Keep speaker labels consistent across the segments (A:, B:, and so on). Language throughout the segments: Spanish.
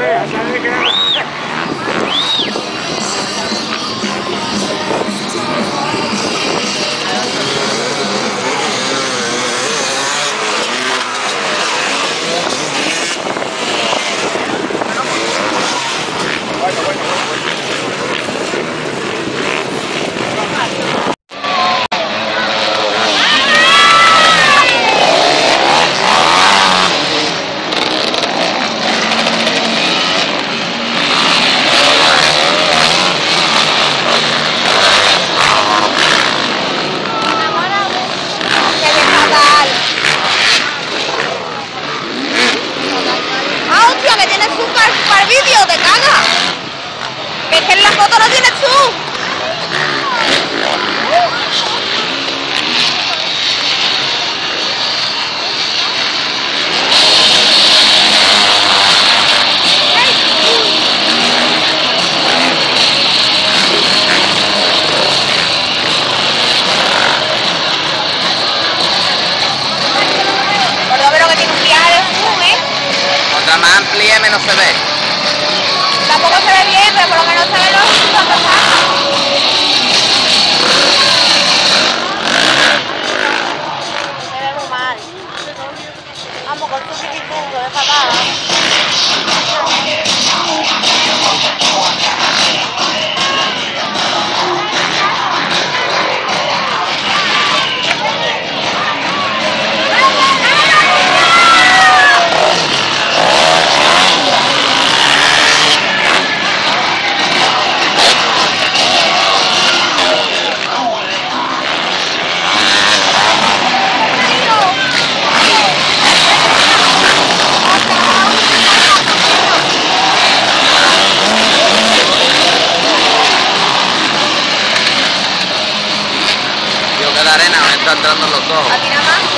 A: No se ve.
B: Tampoco se ve bien, pero por lo menos se ve los se ve muy mal. Vamos con su chiquitungo de patada.
A: La arena me está entrando en los ojos.
B: Aquí nada más.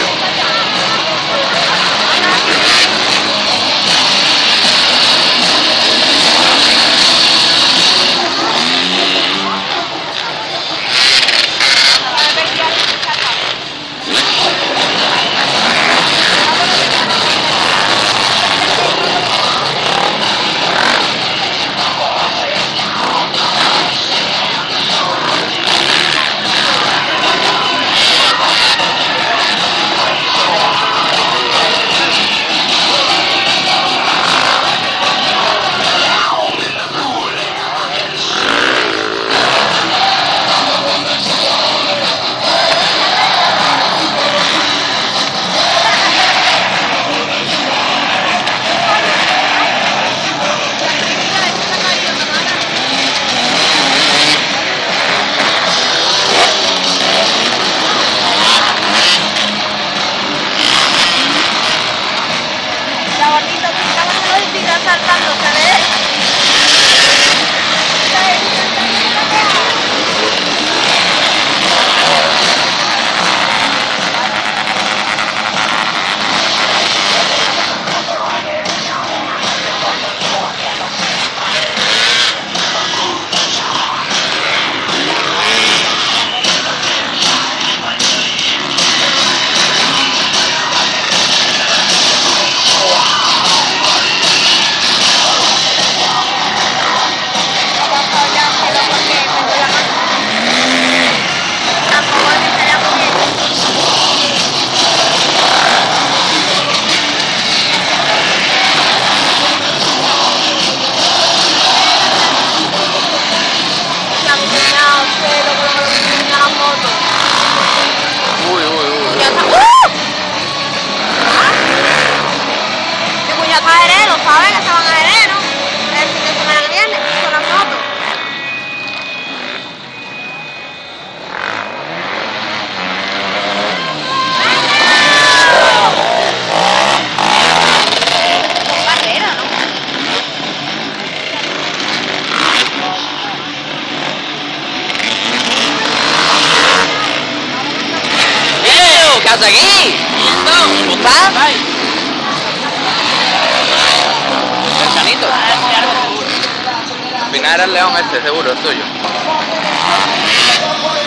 B: Saltando, ¿sabes? ¿Sabes? Que se van a enero, el fin de semana que viene, con las motos. Con barrera, ¿no?
A: ¿Qué haces aquí? ¿Cómo estás? Al final era el león este, seguro, es tuyo.